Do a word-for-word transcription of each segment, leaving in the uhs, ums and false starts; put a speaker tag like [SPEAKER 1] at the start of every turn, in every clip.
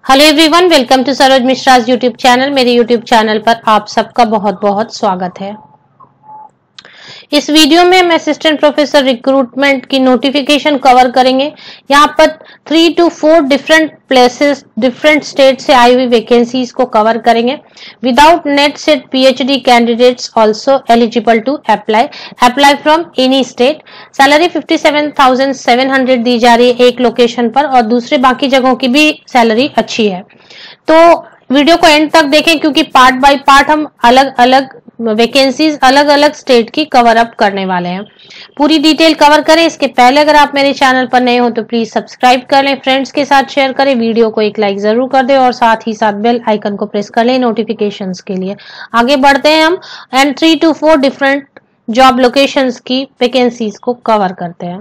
[SPEAKER 1] Hello everyone, welcome to Saroj Mishra's YouTube channel. मेरे YouTube channel पर आप सबका बहुत बहुत स्वागत है। इस वीडियो में हम असिस्टेंट प्रोफेसर रिक्रूटमेंट की नोटिफिकेशन कवर करेंगे। यहाँ पर three two four different places, different state से आई हुई वैकेंसीज को कवर करेंगे। Without NET SET PhD candidates also eligible to apply apply from any state. Salary fifty seven thousand seven hundred दी जा रही है एक लोकेशन पर, और दूसरे बाकी जगहों की भी सैलरी अच्छी है। तो वीडियो को एंड तक देखें, क्योंकि पार्ट बाय पार्ट हम अलग अलग वैकेंसीज अलग अलग स्टेट की कवर अप करने वाले हैं। पूरी डिटेल कवर करें इसके पहले अगर आप मेरे चैनल पर नए हो तो प्लीज सब्सक्राइब कर लें, फ्रेंड्स के साथ शेयर करें, वीडियो को एक लाइक जरूर कर दें और साथ ही साथ बेल आइकन को प्रेस कर लें नोटिफिकेशंस के लिए। आगे बढ़ते हैं हम and three two four different job locations की वैकेंसीज को कवर करते हैं।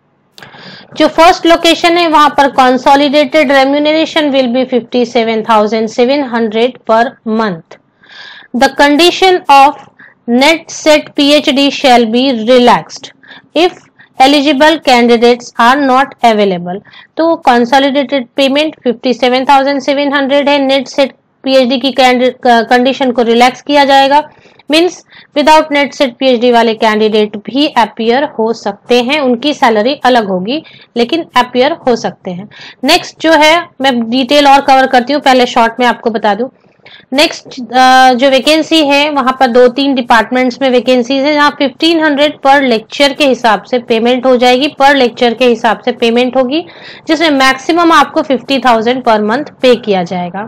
[SPEAKER 1] जो फर्स्ट लोकेशन है वहां पर consolidated remuneration will be fifty seven thousand seven hundred per month. The condition of net set PhD shall be relaxed if eligible candidates are not available। तो consolidated payment fifty seven thousand seven hundred है। NET SET PhD की condition को relax किया जाएगा, means without NET SET PhD वाले candidate भी appear हो सकते हैं। उनकी सैलरी अलग होगी लेकिन अपियर हो सकते हैं। नेक्स्ट जो है, मैं डिटेल और कवर करती हूँ, पहले शॉर्ट में आपको बता दूं। नेक्स्ट जो वैकेंसी है वहां पर दो तीन डिपार्टमेंट्स में वैकेंसीज है, जहां फिफ्टीन हंड्रेड पर लेक्चर के हिसाब से पेमेंट हो जाएगी। पर लेक्चर के हिसाब से पेमेंट होगी, जिसमें मैक्सिमम आपको फिफ्टी थाउजेंड पर मंथ पे किया जाएगा।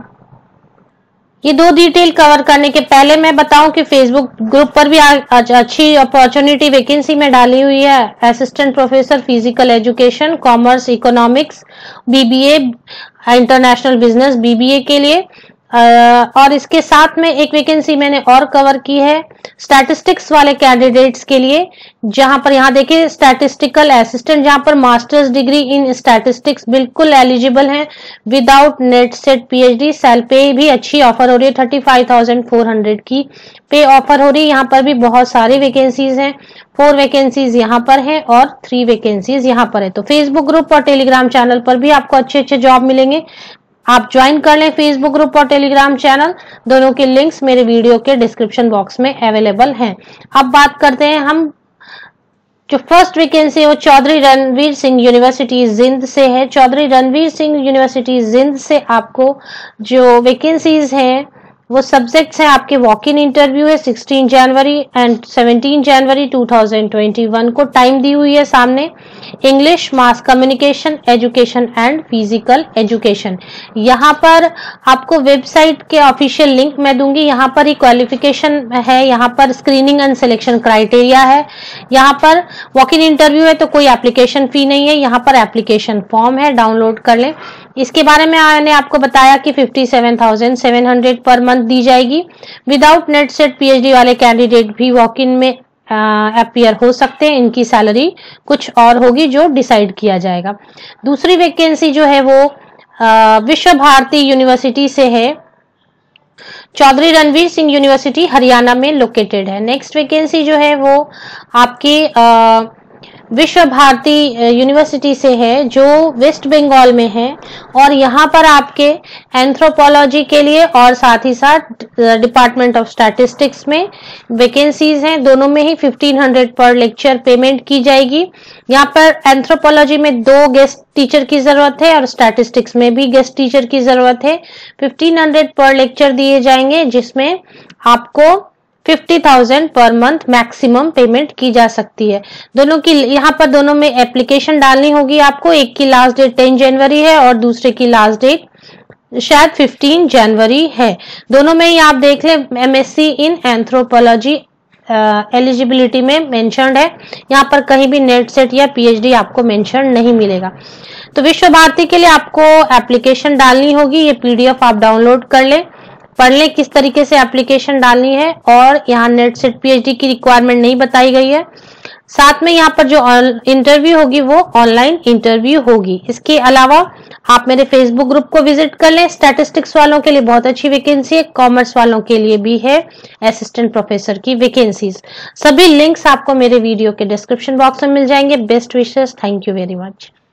[SPEAKER 1] ये दो डिटेल कवर करने के पहले मैं बताऊं कि फेसबुक ग्रुप पर भी अच्छी अपॉर्चुनिटी वैकेंसी में डाली हुई है। Assistant professor physical education, commerce, economics, BBA, international business BBA के लिए। Uh, और इसके साथ में एक वैकेंसी मैंने और कवर की है स्टैटिस्टिक्स वाले कैंडिडेट्स के लिए, जहां पर यहाँ देखिए स्टैटिस्टिकल असिस्टेंट, जहां पर मास्टर्स डिग्री इन स्टैटिस्टिक्स बिल्कुल एलिजिबल हैं विदाउट नेट सेट पीएचडी। सैल पे भी अच्छी ऑफर हो रही है, thirty five thousand four hundred की पे ऑफर हो रही है। यहाँ पर भी बहुत सारी वैकेंसीज हैं, फोर वैकेंसीज यहाँ पर है और थ्री वैकेंसीज यहाँ पर है। तो फेसबुक ग्रुप और टेलीग्राम चैनल पर भी आपको अच्छे अच्छे जॉब मिलेंगे। आप ज्वाइन कर लें फेसबुक ग्रुप और टेलीग्राम चैनल, दोनों के लिंक्स मेरे वीडियो के डिस्क्रिप्शन बॉक्स में अवेलेबल हैं। अब बात करते हैं हम, जो फर्स्ट वैकेंसी है वो चौधरी रणवीर सिंह यूनिवर्सिटी जिंद से है। चौधरी रणवीर सिंह यूनिवर्सिटी जिंद से आपको जो वैकेंसीज हैं वो सब्जेक्ट्स हैं आपके वॉक इन इंटरव्यू है sixteen January and seventeen January two thousand twenty one को टाइम दी हुई है सामने। English, mass communication, education and physical education. यहाँ पर आपको वेबसाइट के ऑफिशियल लिंक मैं दूंगी। यहाँ पर ही क्वालिफिकेशन है, यहाँ पर स्क्रीनिंग एंड सिलेक्शन क्राइटेरिया है। यहाँ पर वॉक इन इंटरव्यू है तो कोई एप्लीकेशन फी नहीं है, यहाँ पर एप्लीकेशन फॉर्म है, डाउनलोड कर लें। इसके बारे में मैंने आपको बताया कि fifty seven thousand seven hundred per month दी जाएगी। विदाउट नेट सेट पीएचडी वाले कैंडिडेट भी वॉक इन में अपियर हो सकते हैं। इनकी सैलरी कुछ और होगी जो डिसाइड किया जाएगा। दूसरी वैकेंसी जो है वो विश्व भारती यूनिवर्सिटी से है। चौधरी रणवीर सिंह यूनिवर्सिटी हरियाणा में लोकेटेड है। नेक्स्ट वैकेंसी जो है वो आपकी आ, विश्व भारती यूनिवर्सिटी से है, जो वेस्ट बंगाल में है, और यहाँ पर आपके एंथ्रोपोलॉजी के लिए और साथ ही साथ डिपार्टमेंट ऑफ स्टैटिस्टिक्स में वैकेंसीज हैं। दोनों में ही fifteen hundred per lecture payment की जाएगी। यहाँ पर एंथ्रोपोलॉजी में दो गेस्ट टीचर की जरूरत है और स्टैटिस्टिक्स में भी गेस्ट टीचर की जरूरत है। फिफ्टीन हंड्रेड पर लेक्चर दिए जाएंगे, जिसमें आपको fifty thousand per month maximum payment की जा सकती है। दोनों की यहाँ पर दोनों में एप्लीकेशन डालनी होगी आपको। एक की लास्ट डेट टेन जनवरी है और दूसरे की लास्ट डेट शायद फिफ्टीन जनवरी है। दोनों में ही आप देख लें, एमएससी इन एंथ्रोपोलॉजी एलिजिबिलिटी में मेंशन्ड है। यहाँ पर कहीं भी नेट सेट या पीएचडी आपको मेंशन नहीं मिलेगा। तो विश्व भारती के लिए आपको एप्लीकेशन डालनी होगी। ये पीडीएफ आप डाउनलोड कर लें, पढ़ लें किस तरीके से एप्लीकेशन डालनी है। और यहाँ नेट सेट पीएचडी की रिक्वायरमेंट नहीं बताई गई है। साथ में यहाँ पर जो इंटरव्यू होगी वो ऑनलाइन इंटरव्यू होगी। इसके अलावा आप मेरे फेसबुक ग्रुप को विजिट कर लें। स्टैटिस्टिक्स वालों के लिए बहुत अच्छी वैकेंसी है, कॉमर्स वालों के लिए भी है असिस्टेंट प्रोफेसर की वैकेंसीज। सभी लिंक्स आपको मेरे वीडियो के डिस्क्रिप्शन बॉक्स में मिल जाएंगे। Best wishes, thank you very much.